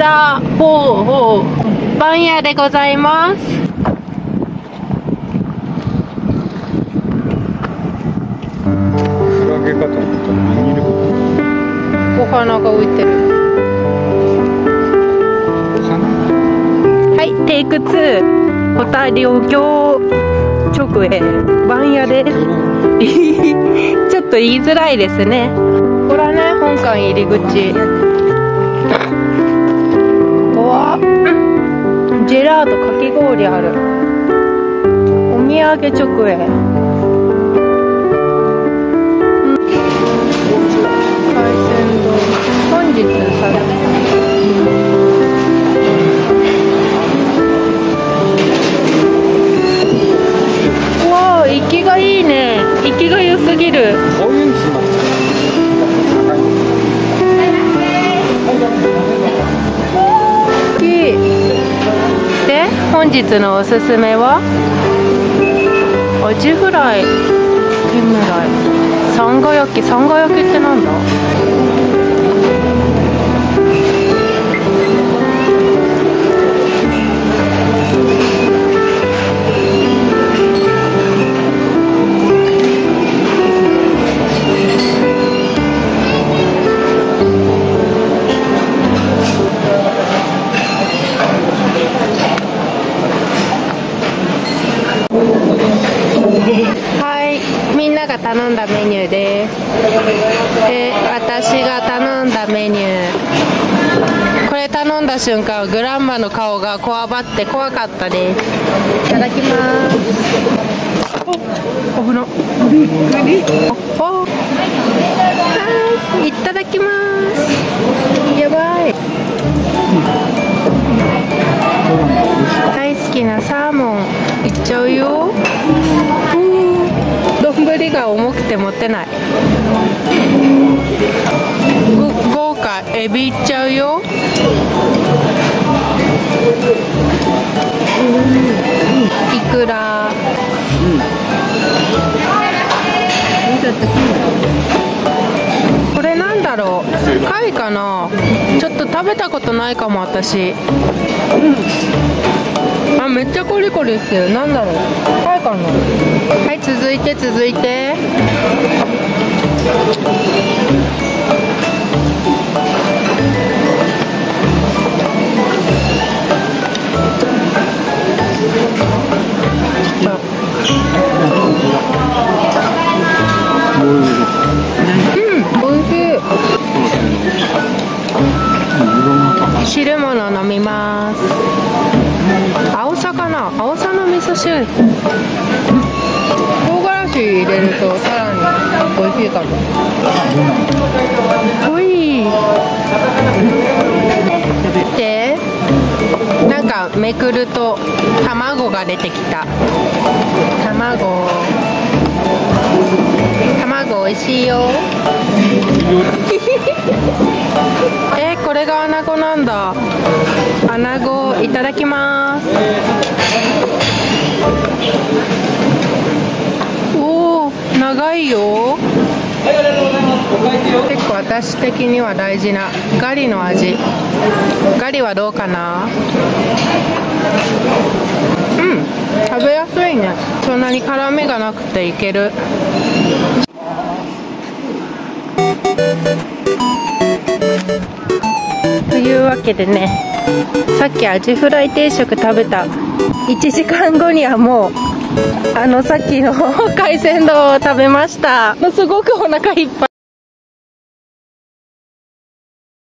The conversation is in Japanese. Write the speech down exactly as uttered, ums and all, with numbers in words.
らほうほう番屋でございます。 クラゲかと思ったらビニールお花が浮いてる。 お花。 はい、テイクツー、小田漁協直営番屋です。ちょっと言いづらいですね。これはね、本館入り口。うわ、ジェラートかき氷ある。お土産直営。海鮮丼。本日さ。うわー、息がいいね。息が良すぎる。 こういうのします。 で、本日のおすすめはアジフライ、天むらい、さんが焼き。さんが焼きってなんだ？はい、みんなが頼んだメニューです。で、私が頼んだメニュー、これ頼んだ瞬間グランマの顔がこわばって怖かったです。いただきます。お、危な。びっくり。お、はい、いただきます。やばい。大好きなサーモンいっちゃうよ。丼が重くて持てない。豪華エビいっちゃうよ。いくら、これなんだろう、貝かな。ちょっと食べたことないかも私。あ、めっちゃコリコリしてる。なんだろう、貝かな。はい、続いて続いて汁物飲みます。アオサかな。アオサの味噌汁。唐辛子入れるとさらに美味しいかも。おい。で、なんかめくると卵が出てきた。卵。卵美味しいよ。えー、これがアナゴなんだ。アナゴいただきます。おー、長いよ。結構私的には大事なガリの味。ガリはどうかな。うん、食べやすいね。そんなに辛みがなくていける。というわけでね、さっきアジフライ定食食べたいちじかんごにはもうあのさっきの海鮮丼を食べました。すごくお腹いっぱい。